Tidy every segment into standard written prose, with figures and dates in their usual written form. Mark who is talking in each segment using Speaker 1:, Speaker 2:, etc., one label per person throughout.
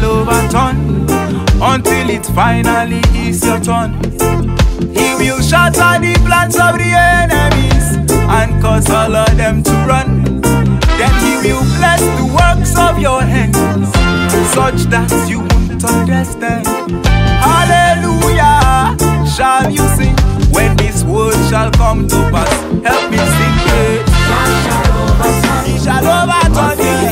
Speaker 1: overturn until it finally is your turn. He will shatter the plans of the enemies and cause all of them to run. Then he will bless the works of your hands, such that you won't understand. Hallelujah, shall you sing when this word shall come to pass? Help me sing it. He shall overturn it.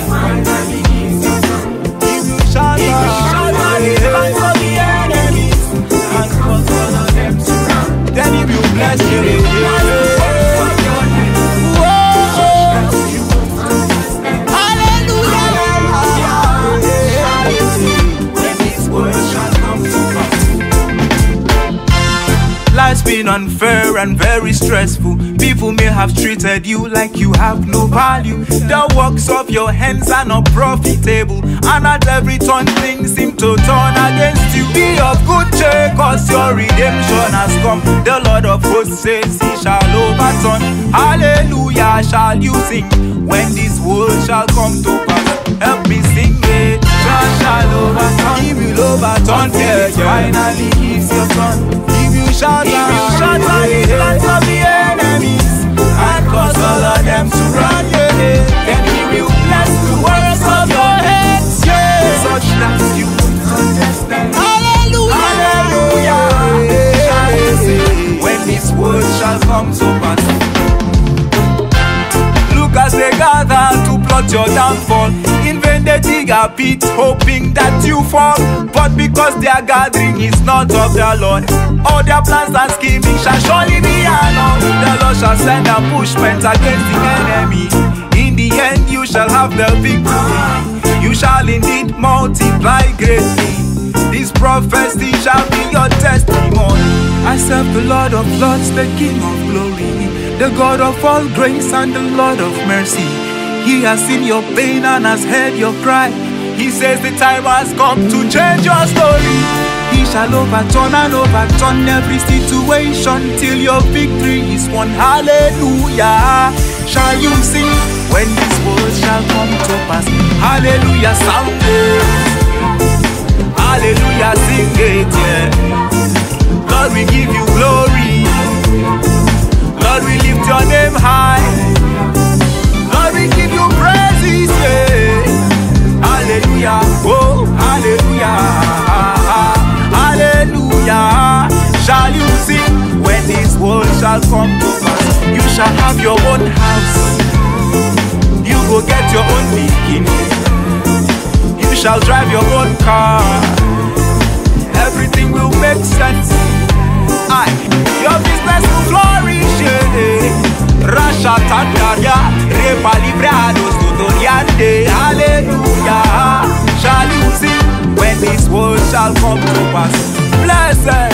Speaker 1: He will shatter the plans of the enemies and cause all of them to run. Then he will bless you. Life's been unfair and very stressful. People may have treated you like you have no value. The works of your hands are not profitable, and at every turn things seem to turn against you. Be of good cheer, cause your redemption has come. The Lord of hosts says he shall overturn. Hallelujah, shall you sing when this word shall come to pass? Help me sing it. God shall overturn. He will overturn. Finally is your turn. Shatter the plans of the enemies and cause all of them to run. Then he will bless the works of your hands, such that you won't understand. Hallelujah, hallelujah. When this word shall come to pass. Look as they gather to plot your downfall. In vain they dig a pit, hoping that you fall. But because their gathering is not of the Lord, all their plans and scheming shall surely be annulled. The Lord shall send ambushment against the enemy. In the end you shall have the victory. You shall indeed multiply greatly. This prophecy shall be your testimony. I serve the Lord of Lords, the King of glory, the God of all grace and the Lord of mercy. He has seen your pain and has heard your cry. He says the time has come to change your story. He shall overturn and overturn every situation till your victory is won. Hallelujah, shall you sing when this word shall come to pass? Hallelujah, sound it. Hallelujah, sing it, yeah. Lord, we give you glory. Lord, we lift your name high. Lord, we give you praises, yeah. Hallelujah, oh, hallelujah, hallelujah. Shall you sing when this world shall come to pass? You shall have your own house. You go get your own beginning. You shall drive your own car. Everything will make sense. Your business will flourish, yeah. Rasha Tandaria, Repa Librados, Tutoriande, hallelujah. Shall you sing when this word shall come to pass? Blessed